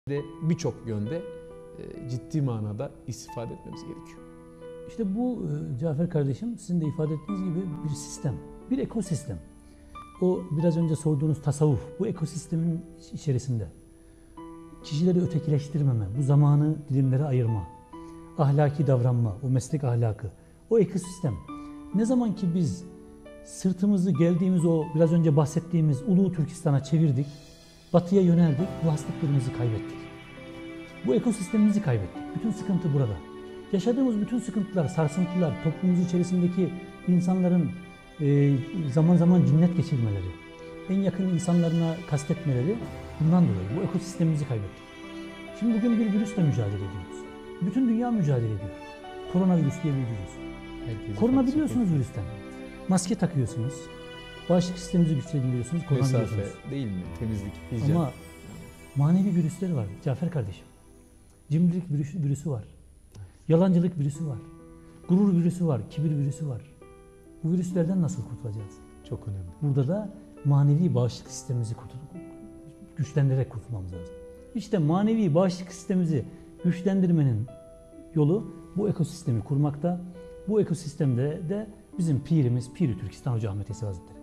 de birçok yönde ciddi manada istifade etmemiz gerekiyor. İşte bu Cafer kardeşim sizin de ifade ettiğiniz gibi bir sistem, bir ekosistem. O biraz önce sorduğunuz tasavvuf, bu ekosistemin içerisinde kişileri ötekileştirmeme, bu zamanı dilimlere ayırma, ahlaki davranma, o meslek ahlakı, o ekosistem. Ne zaman ki biz sırtımızı geldiğimiz o biraz önce bahsettiğimiz Ulu Türkistan'a çevirdik, batıya yöneldik, bu haslıklarımızı kaybettik. Bu ekosistemimizi kaybettik. Bütün sıkıntı burada. Yaşadığımız bütün sıkıntılar, sarsıntılar, toplumumuz içerisindeki insanların zaman zaman cinnet geçirmeleri, en yakın insanlarına kastetmeleri bundan dolayı. Bu ekosistemimizi kaybettik. Şimdi bugün bir virüsle mücadele ediyoruz. Bütün dünya mücadele ediyor. Koronavirüs diye bir virüs. Korunabiliyorsunuz virüsten. Maske takıyorsunuz. Bağışıklık sisteminizi güçlendiriyorsunuz. Mesafe değil mi? Temizlik, hijyen. Ama manevi virüsleri var Cafer kardeşim. Cimrilik virüsü var. Yalancılık virüsü var. Gurur virüsü var. Kibir virüsü var. Bu virüslerden nasıl kurtulacağız? Çok önemli. Burada da manevi bağışıklık sistemimizi güçlendirerek kurtulmamız lazım. İşte manevi bağışıklık sistemimizi güçlendirmenin yolu bu ekosistemi kurmakta. Bu ekosistemde de bizim pirimiz Pir-i Türkistan Hoca Ahmet Yesevi Hazretleri.